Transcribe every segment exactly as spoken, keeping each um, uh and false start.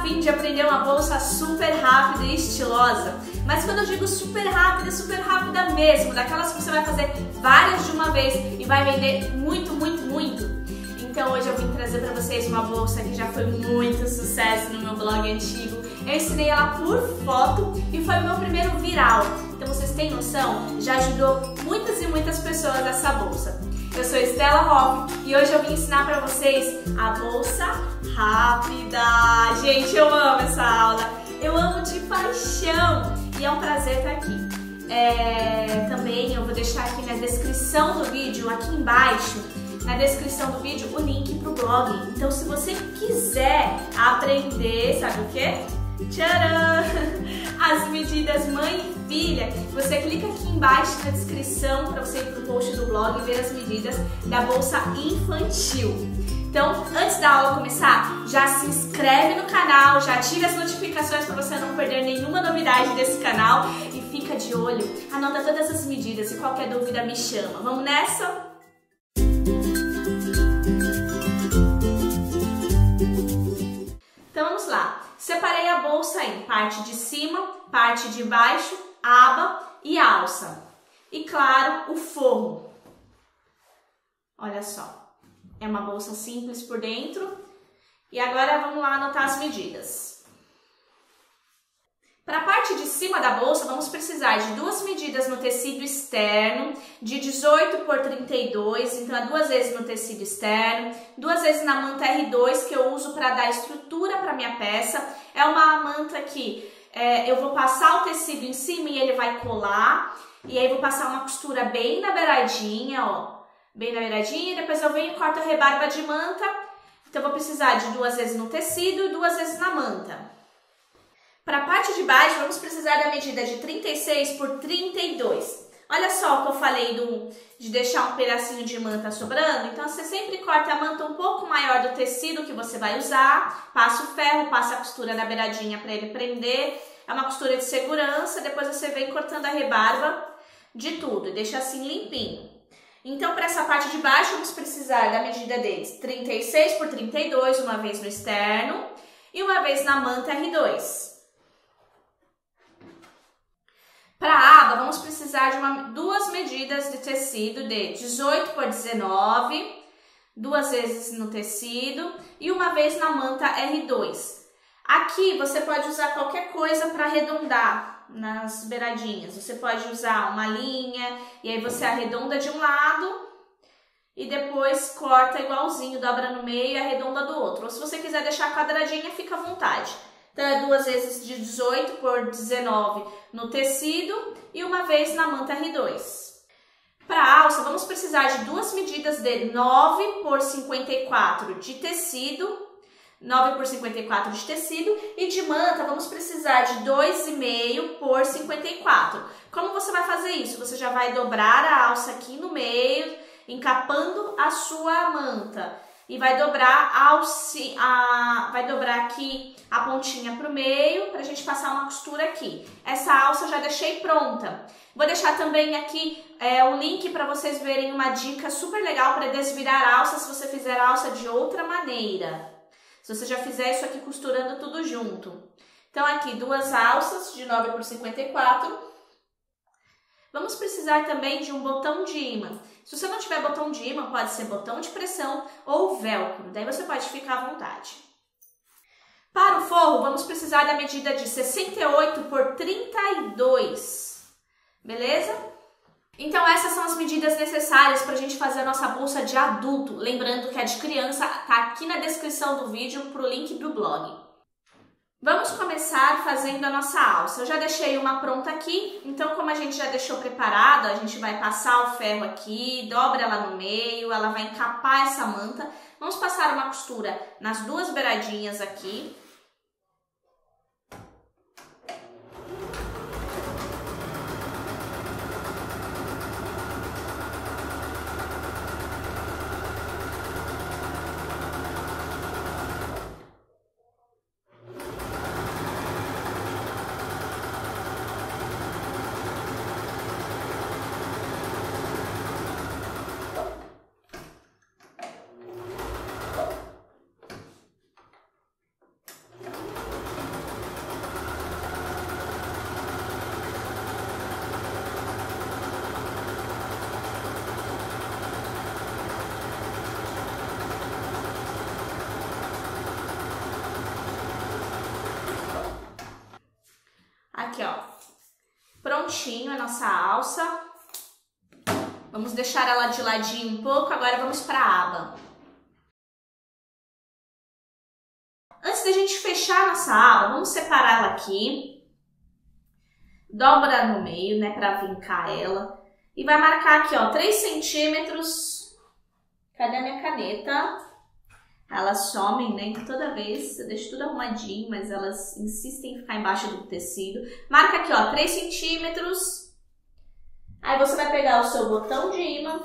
fim de aprender uma bolsa super rápida e estilosa? Mas quando eu digo super rápida, super rápida mesmo, daquelas que você vai fazer várias de uma vez e vai vender muito, muito, muito. Então hoje eu vim trazer para vocês uma bolsa que já foi muito sucesso no meu blog antigo. Eu ensinei ela por foto e foi o meu primeiro viral. Então vocês têm noção? Já ajudou muitas e muitas pessoas essa bolsa. Eu sou Estela Hoff e hoje eu vim ensinar para vocês a bolsa rápida. Gente, eu amo essa aula. Eu amo de paixão e é um prazer estar aqui. É, também eu vou deixar aqui na descrição do vídeo, aqui embaixo, na descrição do vídeo, o link para o blog. Então, se você quiser aprender, sabe o quê? Tcharam! As medidas mãe e filha. Você clica aqui embaixo na descrição para você ir para o post do blog e ver as medidas da bolsa infantil. Então, antes da aula começar, já se inscreve no canal, já ativa as notificações para você não perder nenhuma novidade desse canal e fica de olho, anota todas as medidas e qualquer dúvida me chama. Vamos nessa? Então vamos lá. Separei a bolsa em parte de cima, parte de baixo, aba e alça. E claro, o forro. Olha só. É uma bolsa simples por dentro. E agora vamos lá anotar as medidas. Para a parte de cima da bolsa, vamos precisar de duas medidas no tecido externo, de dezoito por trinta e dois, então é duas vezes no tecido externo, duas vezes na manta R dois, que eu uso para dar estrutura para minha peça. É uma manta que é, eu vou passar o tecido em cima e ele vai colar, e aí vou passar uma costura bem na beiradinha, ó, bem na beiradinha, e depois eu venho e corto a rebarba de manta. Então eu vou precisar de duas vezes no tecido e duas vezes na manta. Para a parte de baixo, vamos precisar da medida de trinta e seis por trinta e dois. Olha só o que eu falei do, de deixar um pedacinho de manta sobrando. Então, você sempre corta a manta um pouco maior do tecido que você vai usar. Passa o ferro, passa a costura na beiradinha para ele prender. É uma costura de segurança. Depois você vem cortando a rebarba de tudo e deixa assim limpinho. Então, para essa parte de baixo, vamos precisar da medida deles trinta e seis por trinta e dois, uma vez no externo e uma vez na manta R dois. Para a aba, vamos precisar de uma, duas medidas de tecido de dezoito por dezenove, duas vezes no tecido e uma vez na manta R dois. Aqui você pode usar qualquer coisa para arredondar nas beiradinhas. Você pode usar uma linha e aí você arredonda de um lado e depois corta igualzinho, dobra no meio e arredonda do outro. Ou se você quiser deixar quadradinha, fica à vontade. Então, é duas vezes de dezoito por dezenove no tecido e uma vez na manta R dois. Para a alça, vamos precisar de duas medidas de nove por cinquenta e quatro de tecido, nove por cinquenta e quatro de tecido, e de manta vamos precisar de dois vírgula cinco por cinquenta e quatro. Como você vai fazer isso? Você já vai dobrar a alça aqui no meio, encapando a sua manta. E vai dobrar, alce, a, vai dobrar aqui a pontinha para o meio, para a gente passar uma costura aqui. Essa alça eu já deixei pronta. Vou deixar também aqui é, o link para vocês verem uma dica super legal para desvirar a alça se você fizer a alça de outra maneira. Se você já fizer isso aqui costurando tudo junto. Então aqui duas alças de nove por cinquenta e quatro. Vamos precisar também de um botão de imã. Se você não tiver botão de imã, pode ser botão de pressão ou velcro. Daí você pode ficar à vontade. Para o forro, vamos precisar da medida de sessenta e oito por trinta e dois. Beleza? Então essas são as medidas necessárias para a gente fazer a nossa bolsa de adulto. Lembrando que a de criança está aqui na descrição do vídeo para o link do blog. Vamos começar fazendo a nossa alça. Eu já deixei uma pronta aqui, então como a gente já deixou preparada, a gente vai passar o ferro aqui, dobra ela no meio, ela vai encapar essa manta. Vamos passar uma costura nas duas beiradinhas aqui. aqui, ó, prontinho a nossa alça. Vamos deixar ela de ladinho um pouco, agora vamos para a aba. Antes da gente fechar a nossa aba, vamos separar ela aqui. Dobra no meio, né, para vincar ela. E vai marcar aqui, ó, três centímetros. Cadê a minha caneta? Elas somem, né, toda vez. Eu deixo tudo arrumadinho, mas elas insistem em ficar embaixo do tecido. Marca aqui, ó, três centímetros. Aí você vai pegar o seu botão de imã.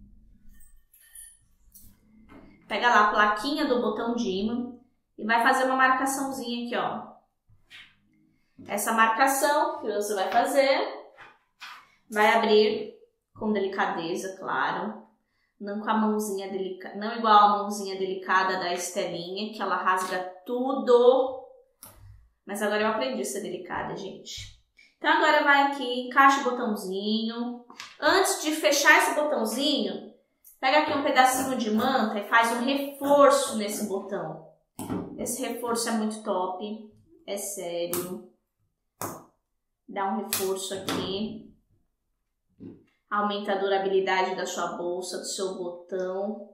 Pega lá a plaquinha do botão de imã. E vai fazer uma marcaçãozinha aqui, ó. Essa marcação que você vai fazer, vai abrir com delicadeza, claro. Não com a mãozinha delicada, não igual a mãozinha delicada da Estelinha, que ela rasga tudo. Mas agora eu aprendi a ser delicada, gente. Então agora vai aqui, encaixa o botãozinho. Antes de fechar esse botãozinho, pega aqui um pedacinho de manta e faz um reforço nesse botão. Esse reforço é muito top, é sério. Dá um reforço aqui. Aumenta a durabilidade da sua bolsa, do seu botão.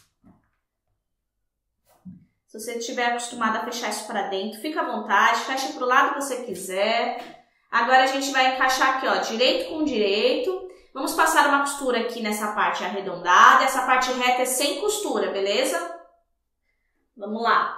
Se você estiver acostumado a fechar isso para dentro, fica à vontade, fecha para o lado que você quiser. Agora a gente vai encaixar aqui, ó, direito com direito. Vamos passar uma costura aqui nessa parte arredondada. Essa parte reta é sem costura, beleza? Vamos lá.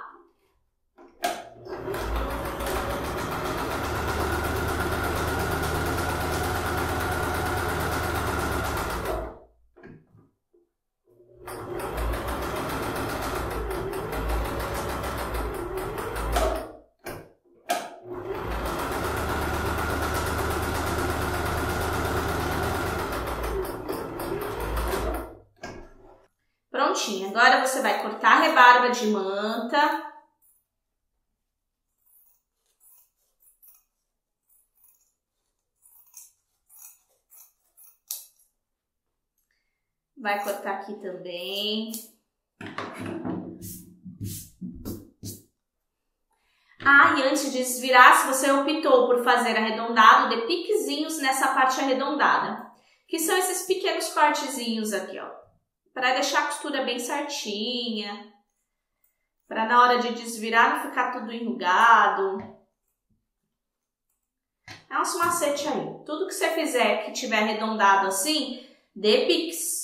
Prontinho, agora você vai cortar a rebarba de manta. Vai cortar aqui também. Ah, e antes de desvirar, se você optou por fazer arredondado, dê piquezinhos nessa parte arredondada. Que são esses pequenos cortezinhos aqui, ó. Para deixar a costura bem certinha. Para na hora de desvirar não ficar tudo enrugado. É um macete aí. Tudo que você fizer que tiver arredondado assim, dê piques.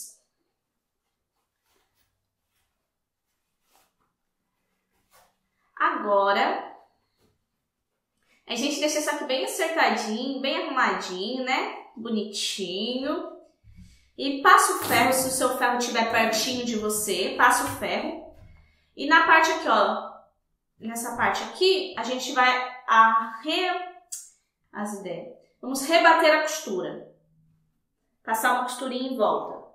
Agora, a gente deixa isso aqui bem acertadinho, bem arrumadinho, né? Bonitinho. E passa o ferro, se o seu ferro estiver pertinho de você, passa o ferro. E na parte aqui, ó, nessa parte aqui, a gente vai a re... as ideias. Vamos rebater a costura. Passar uma costurinha em volta.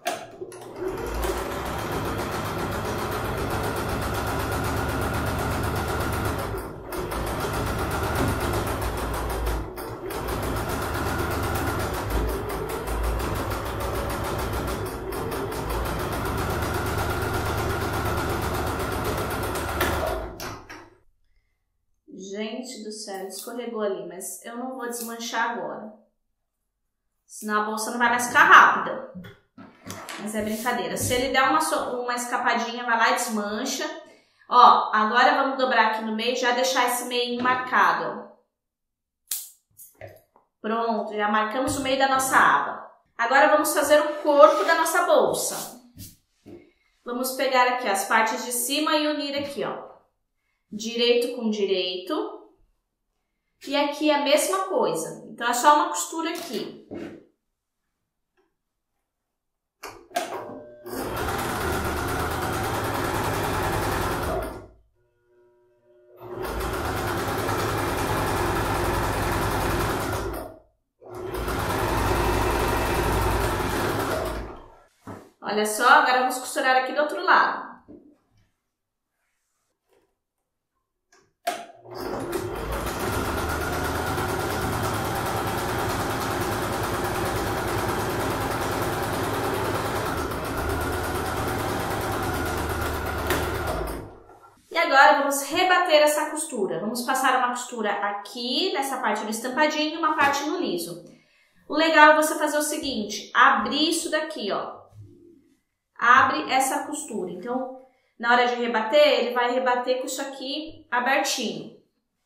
Gente do céu, escorregou ali, mas eu não vou desmanchar agora. Senão a bolsa não vai mais ficar rápida. Mas é brincadeira. Se ele der uma, uma escapadinha, vai lá e desmancha. Ó, agora vamos dobrar aqui no meio e já deixar esse meio marcado. Pronto, já marcamos o meio da nossa aba. Agora vamos fazer o corpo da nossa bolsa. Vamos pegar aqui as partes de cima e unir aqui, ó. Direito com direito. E aqui é a mesma coisa. Então é só uma costura aqui. Olha só, agora vamos costurar aqui do outro lado. agora vamos rebater essa costura. Vamos passar uma costura aqui, nessa parte do estampadinho e uma parte no liso. O legal é você fazer o seguinte, abrir isso daqui, ó. Abre essa costura. Então, na hora de rebater, ele vai rebater com isso aqui abertinho.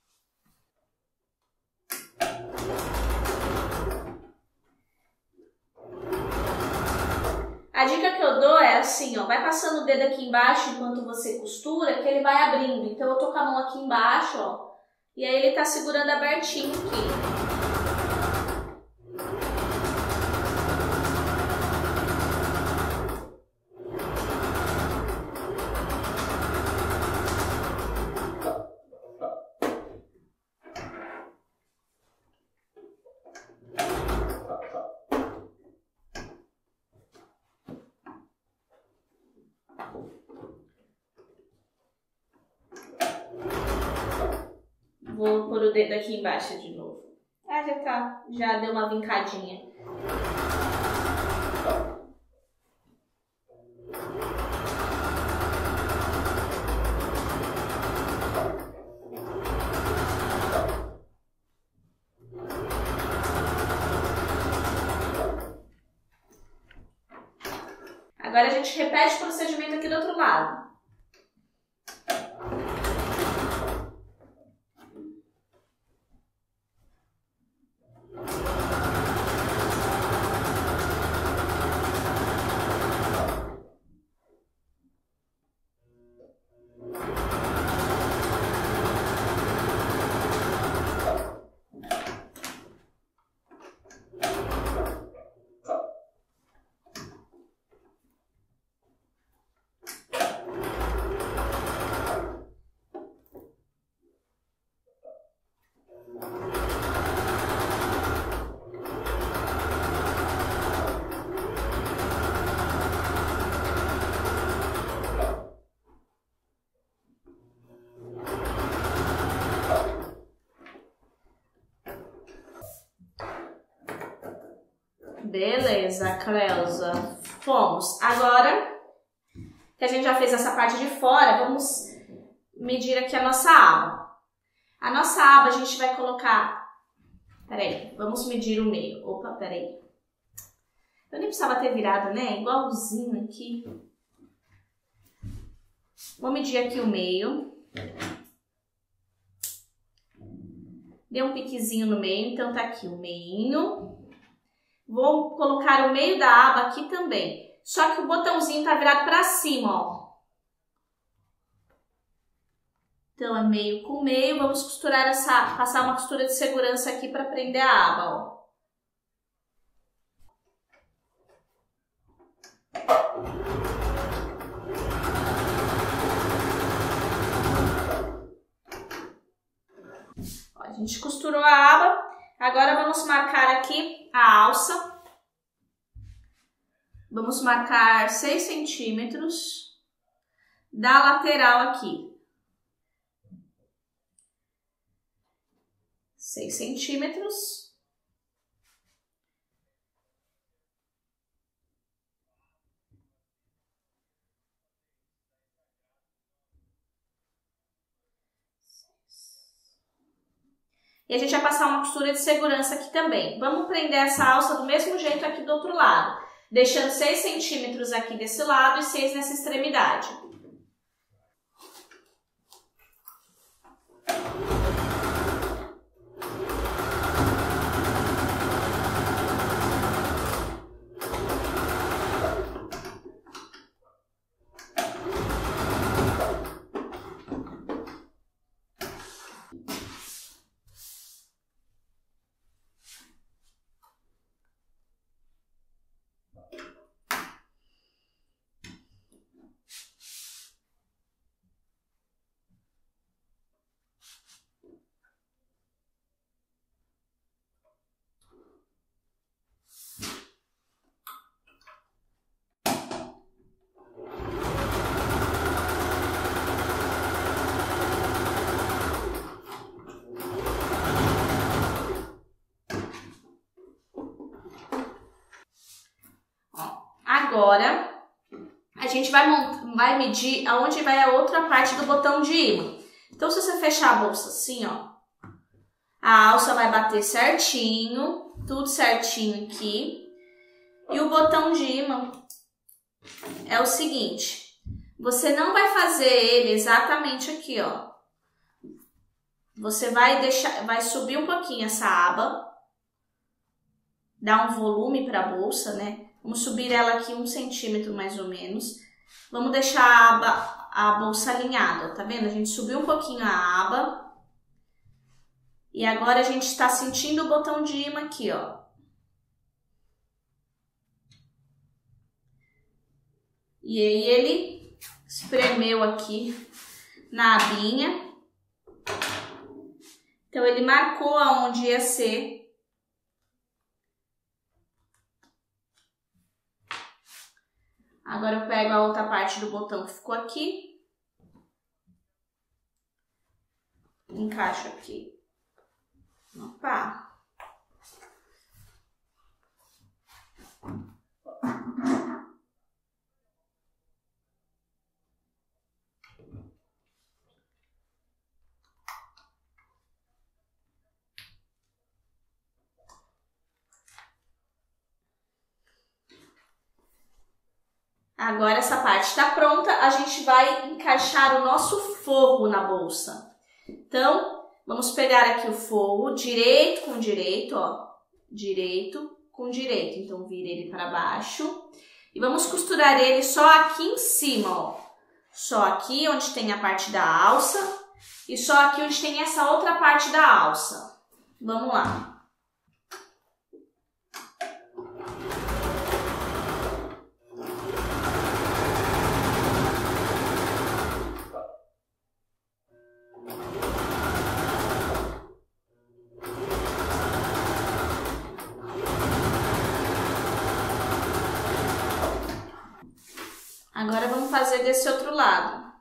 A dica que eu dou é assim, ó, vai passando o dedo aqui embaixo enquanto você costura, que ele vai abrindo. Então eu tô com a mão aqui embaixo, ó, e aí ele tá segurando abertinho aqui. Vou pôr o dedo aqui embaixo de novo. Ah, já tá. Já deu uma vincadinha. Agora a gente repete o procedimento aqui do outro lado. Beleza, Cleusa. Fomos. Agora que a gente já fez essa parte de fora, vamos medir aqui a nossa aba. A nossa aba a gente vai colocar... Peraí, vamos medir o meio. Opa, peraí. Eu nem precisava ter virado, né? Igualzinho aqui. Vou medir aqui o meio. Deu um piquezinho no meio, então tá aqui o meinho. Vou colocar o meio da aba aqui também. Só que o botãozinho tá virado pra cima, ó. Então, é meio com meio. Vamos costurar essa... Passar uma costura de segurança aqui pra prender a aba, ó. Ó, a gente costurou a aba. Agora, vamos marcar aqui a alça. Vamos marcar seis centímetros da lateral aqui. seis centímetros. E a gente vai passar uma costura de segurança aqui também. Vamos prender essa alça do mesmo jeito aqui do outro lado, deixando seis centímetros aqui desse lado e seis nessa extremidade. Agora, a gente vai, vai medir aonde vai a outra parte do botão de imã. Então, se você fechar a bolsa assim, ó, a alça vai bater certinho, tudo certinho aqui. E o botão de imã é o seguinte, você não vai fazer ele exatamente aqui, ó. Você vai deixar, vai subir um pouquinho essa aba, dar um volume para a bolsa, né? Vamos subir ela aqui um centímetro mais ou menos. Vamos deixar a aba, a bolsa alinhada, tá vendo? A gente subiu um pouquinho a aba. E agora a gente está sentindo o botão de imã aqui, ó. E aí ele espremeu aqui na abinha. Então, ele marcou aonde ia ser. Agora eu pego a outra parte do botão que ficou aqui. Encaixo aqui. Opa! Agora essa parte está pronta, a gente vai encaixar o nosso forro na bolsa. Então, vamos pegar aqui o forro, direito com direito, ó, direito com direito. Então, vira ele para baixo e vamos costurar ele só aqui em cima, ó. Só aqui onde tem a parte da alça e só aqui onde tem essa outra parte da alça. Vamos lá. Agora vamos fazer desse outro lado.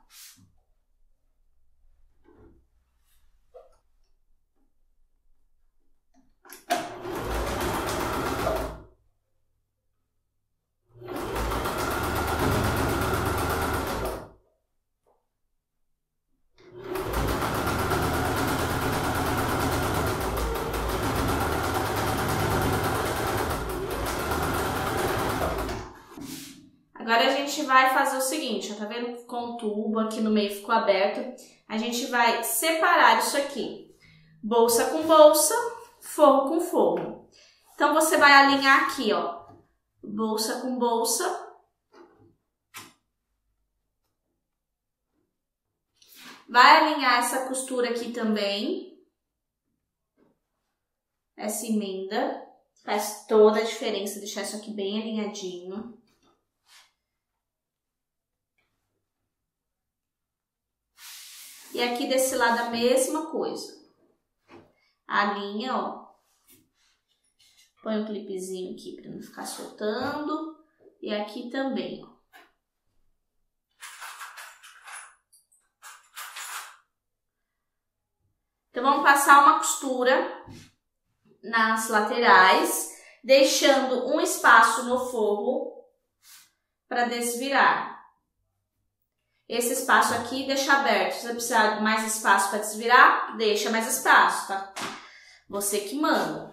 Agora a gente vai fazer o seguinte, ó, tá vendo? Com o tubo aqui no meio ficou aberto. A gente vai separar isso aqui. Bolsa com bolsa, forro com forro. Então, você vai alinhar aqui, ó. Bolsa com bolsa. Vai alinhar essa costura aqui também. Essa emenda. Faz toda a diferença deixar isso aqui bem alinhadinho. E aqui desse lado a mesma coisa. Alinha, ó. Põe um clipezinho aqui para não ficar soltando. E aqui também, ó. Então, vamos passar uma costura nas laterais, deixando um espaço no forro para desvirar. Esse espaço aqui deixa aberto. Se você precisar de mais espaço para desvirar, deixa mais espaço, tá? Você que manda.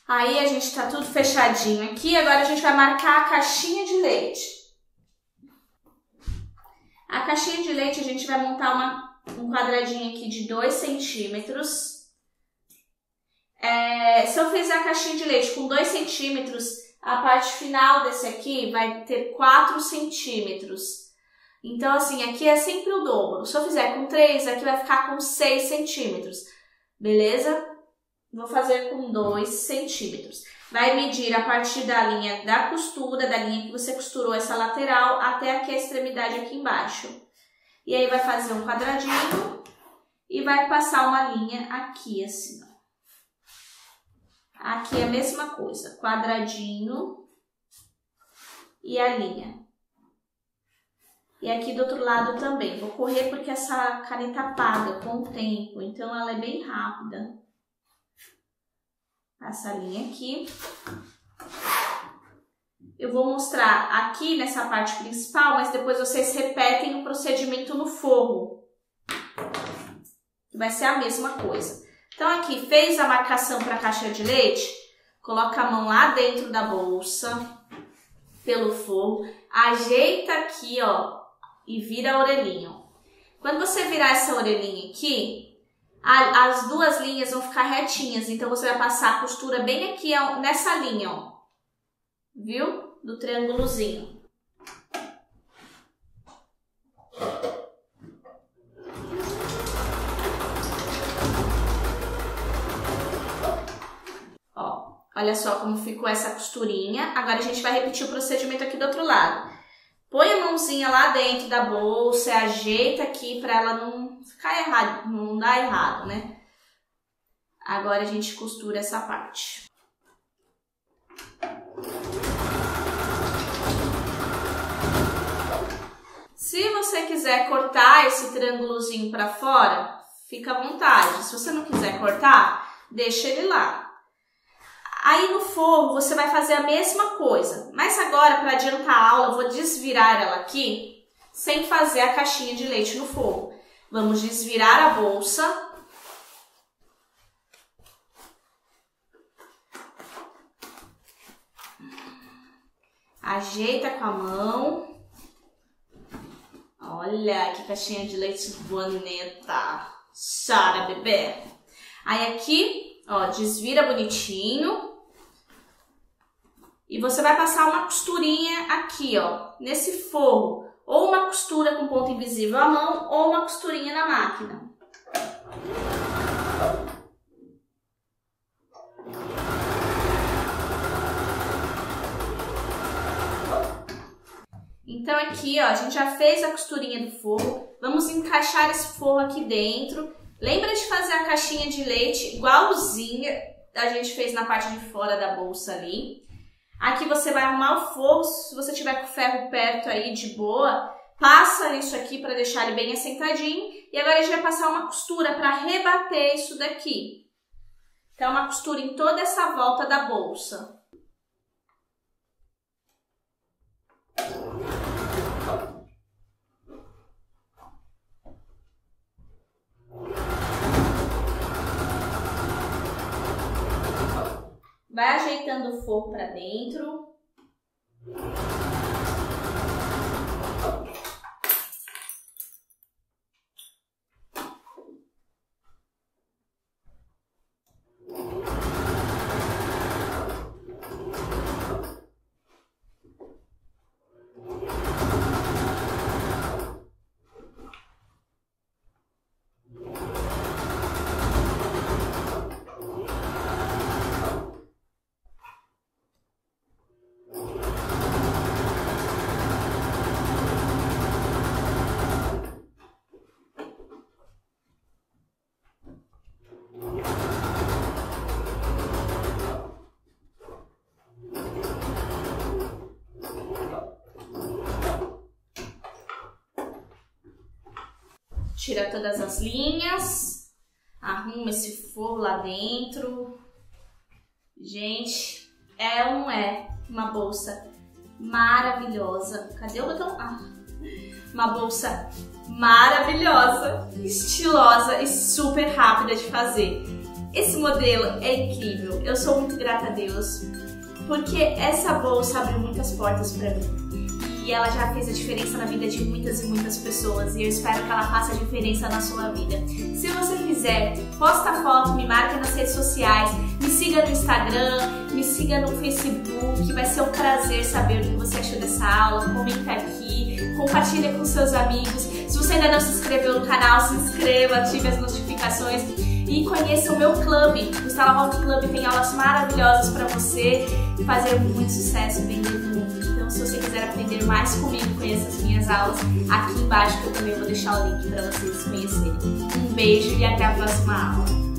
Aí a gente tá tudo fechadinho aqui, agora a gente vai marcar a caixinha de leite. A caixinha de leite a gente vai montar uma, um quadradinho aqui de dois centímetros. É, se eu fizer a caixinha de leite com dois centímetros, a parte final desse aqui vai ter quatro centímetros. Então assim, aqui é sempre o dobro. Se eu fizer com três, aqui vai ficar com seis centímetros. Beleza? Vou fazer com dois centímetros. Vai medir a partir da linha da costura, da linha que você costurou essa lateral, até aqui a extremidade aqui embaixo. E aí vai fazer um quadradinho e vai passar uma linha aqui assim, ó. Aqui é a mesma coisa, quadradinho e a linha. E aqui do outro lado também. Vou correr porque essa caneta apaga com o tempo, então ela é bem rápida. Essa linha aqui. Eu vou mostrar aqui nessa parte principal, mas depois vocês repetem o procedimento no forro. Vai ser a mesma coisa. Então aqui, fez a marcação para a caixa de leite, coloca a mão lá dentro da bolsa, pelo forro, ajeita aqui, ó, e vira a orelhinha. Quando você virar essa orelhinha aqui, a, as duas linhas vão ficar retinhas, então você vai passar a costura bem aqui, ó, nessa linha, ó, viu? Do triângulozinho. Ó, olha só como ficou essa costurinha. Agora a gente vai repetir o procedimento aqui do outro lado. Põe a mãozinha lá dentro da bolsa, ajeita aqui para ela não ficar errado, não dar errado, né? Agora a gente costura essa parte. Se você quiser cortar esse triângulozinho para fora, fica à vontade. Se você não quiser cortar, deixa ele lá. Aí no forro você vai fazer a mesma coisa, mas agora para adiantar a aula eu vou desvirar ela aqui sem fazer a caixinha de leite no forro. Vamos desvirar a bolsa. Ajeita com a mão. Olha que caixinha de leite bonita. Chora, bebê. Aí aqui, ó, desvira bonitinho. E você vai passar uma costurinha aqui, ó, nesse forro. Ou uma costura com ponto invisível à mão, ou uma costurinha na máquina. Então aqui, ó, a gente já fez a costurinha do forro. Vamos encaixar esse forro aqui dentro. Lembra de fazer a caixinha de leite igualzinha a gente fez na parte de fora da bolsa ali. Aqui você vai arrumar o forro, se você tiver com o ferro perto aí de boa, passa isso aqui para deixar ele bem assentadinho. E agora a gente vai passar uma costura para rebater isso daqui. Então uma costura em toda essa volta da bolsa. Vai ajeitando o forro para dentro. Tira todas as linhas, arruma esse forro lá dentro. Gente, é ou não é uma bolsa maravilhosa? Cadê o botão? Ah, uma bolsa maravilhosa, estilosa e super rápida de fazer. Esse modelo é incrível, eu sou muito grata a Deus, porque essa bolsa abriu muitas portas para mim. E ela já fez a diferença na vida de muitas e muitas pessoas, e eu espero que ela faça a diferença na sua vida. Se você fizer, posta a foto, me marca nas redes sociais, me siga no Instagram, me siga no Facebook, vai ser um prazer saber o que você achou dessa aula, comenta aqui, compartilha com seus amigos. Se você ainda não se inscreveu no canal, se inscreva, ative as notificações e conheça o meu clube. O Stella Rock Club tem aulas maravilhosas para você fazer muito sucesso vendendo muito. Então, se você quiser aprender mais comigo, conheça as minhas aulas aqui embaixo, que eu também vou deixar o link para vocês conhecerem. Um beijo e até a próxima aula.